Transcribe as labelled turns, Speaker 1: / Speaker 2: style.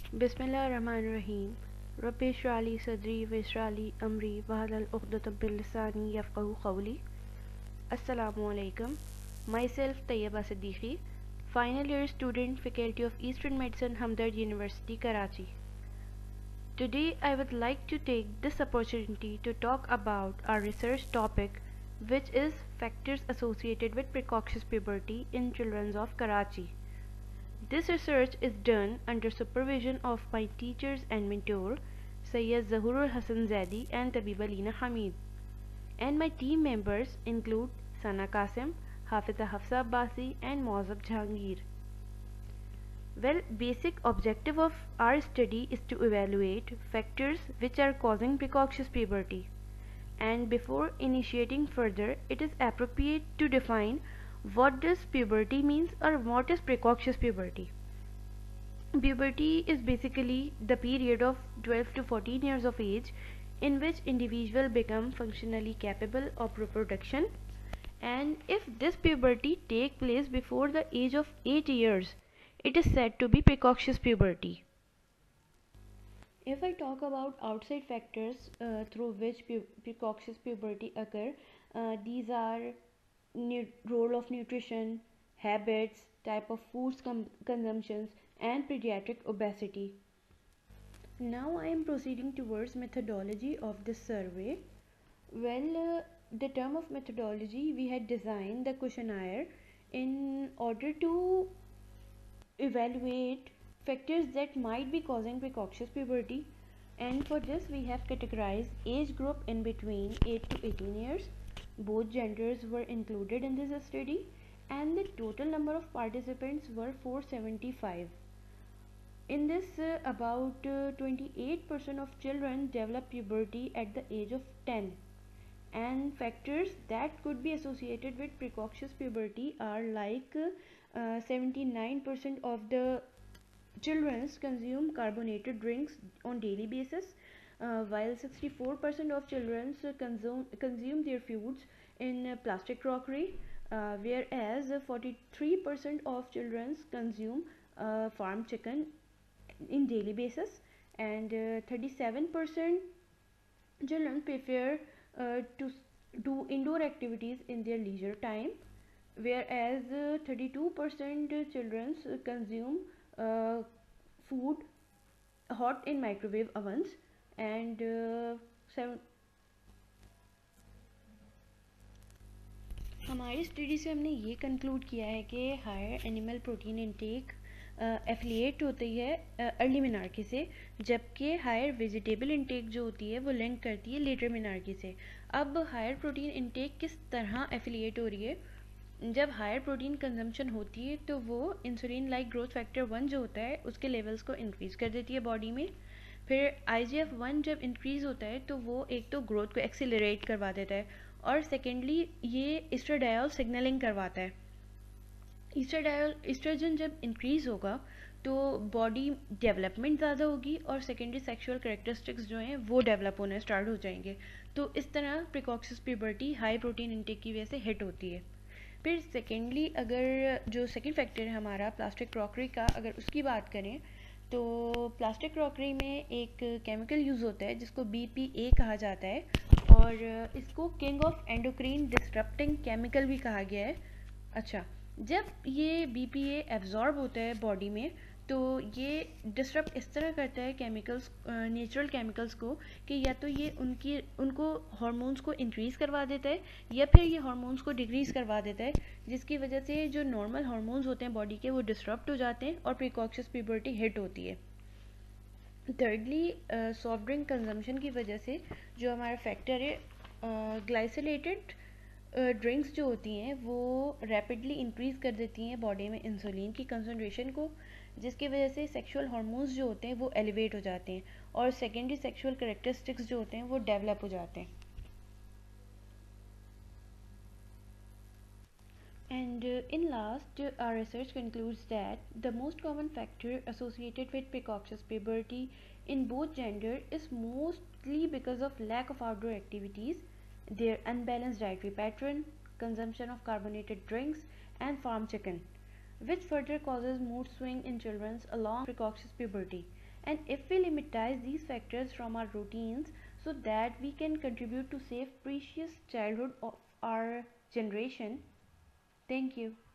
Speaker 1: बिस्मिल्लाहिर्रहमानिर्रहीम। रब्बि इश्रह ली सदरी वयस्सिर ली अमरी वहलुल उक़दतम मिन लिसानी यफ़क़हू क़ौली। Assalamu alaikum. Myself Tayyaba Siddiqui, final year student, Faculty of Eastern Medicine, Hamdard University, Karachi. Today I would like to take this opportunity to talk about our research topic, which is factors associated with precocious puberty in children of Karachi. This research is done under supervision of my teachers and mentor, Sayyid Zahurul Hassan Zaidi and Tabiba Lina Hamid. And my team members include Sana Qasim, Hafiza Hafsa Abbasi and Mozab Jahangir. Well, basic objective of our study is to evaluate factors which are causing precocious puberty. And before initiating further, it is appropriate to define what does puberty means or what is precocious puberty. Puberty is basically the period of 12 to 14 years of age in which individual become functionally capable of reproduction, and if this puberty take place before the age of 8 years, it is said to be precocious puberty. If I talk about outside factors through which precocious puberty occur, these are role of nutrition, habits, type of foods consumptions, and pediatric obesity. Now I am proceeding towards methodology of this survey. The term of methodology, we had designed the questionnaire in order to evaluate factors that might be causing precocious puberty, and for this we have categorized age group in between 8 to 18 years. Both genders were included in this study, and the total number of participants were 475. In this, about 28% of children develop puberty at the age of 10, and factors that could be associated with precocious puberty are like 79% of the children consume carbonated drinks on daily basis, while 64% of children consume their foods in plastic crockery, whereas 43% of children consume farm chicken in daily basis, and 37% children prefer to do indoor activities in their leisure time, whereas 32% children consume food hot in microwave ovens, and 7 हमारी study से हमने ये conclude किया है कि higher animal protein intake affiliate होती है early menarche से, जबकि हायर वेजिटेबल इनटेक जो होती है वो लिंक करती है लेटर मिनार्की से। अब हायर प्रोटीन इनटेक किस तरह एफिलिएट हो रही है? जब हायर प्रोटीन कंजम्पशन होती है तो वो इंसुलिन लाइक ग्रोथ फैक्टर 1 जो होता है उसके लेवल्स को इंक्रीज़ कर देती है बॉडी में। फिर IGF-1 जब इंक्रीज़ होता है तो वो एक तो ग्रोथ को एक्सीलरेट करवा देता है, और सेकेंडली ये एस्ट्राडायोल सिग्नलिंग करवाता है। एस्ट्रोजन जब इंक्रीज़ होगा तो बॉडी डेवलपमेंट ज़्यादा होगी, और सेकेंडरी सेक्सुअल करेक्टरिस्टिक्स जो हैं वो डेवलप होने स्टार्ट हो जाएंगे। तो इस तरह precocious puberty high protein intake की वजह से हिट होती है। फिर सेकेंडली अगर जो सेकेंड फैक्टर है हमारा प्लास्टिक क्रॉकरी का, अगर उसकी बात करें तो प्लास्टिक क्रॉकरी में एक केमिकल यूज़ होता है जिसको BPA कहा जाता है, और इसको king of endocrine disrupting chemical भी कहा गया है। अच्छा, जब ये BPA एब्जॉर्ब होता है बॉडी में तो ये डिस्टर्ब इस तरह करता है केमिकल्स, नेचुरल केमिकल्स को, कि या तो ये उनको हार्मोन्स को इंक्रीज़ करवा देता है या फिर ये हार्मोन्स को डिक्रीज़ करवा देता है, जिसकी वजह से जो नॉर्मल हार्मोन्स होते हैं बॉडी के वो डिस्टर्ब हो जाते हैं और प्रीकॉक्सियस प्यूबर्टी हिट होती है। थर्डली सॉफ्ट ड्रिंक कंजम्पशन की वजह से जो हमारा फैक्टर है ग्लाइसिलेटेड ड्रिंक्स जो होती हैं वो रैपिडली इंक्रीज़ कर देती हैं बॉडी में इंसुलिन की कंसनट्रेशन को, जिसकी वजह से सेक्सुअल हार्मोन्स जो होते हैं वो एलिवेट हो जाते हैं और सेकेंडरी सेक्सुअल करेक्टरिस्टिक्स जो होते हैं वो डेवलप हो जाते हैं। And in last, our research concludes that the most common factor associated with precocious puberty in both gender is mostly because of lack of outdoor activities, their unbalanced dietary pattern, consumption of carbonated drinks, and farm chicken, which further causes mood swing in children along precocious puberty. And if we limitize these factors from our routines so that we can contribute to save precious childhood of our generation. Thank you.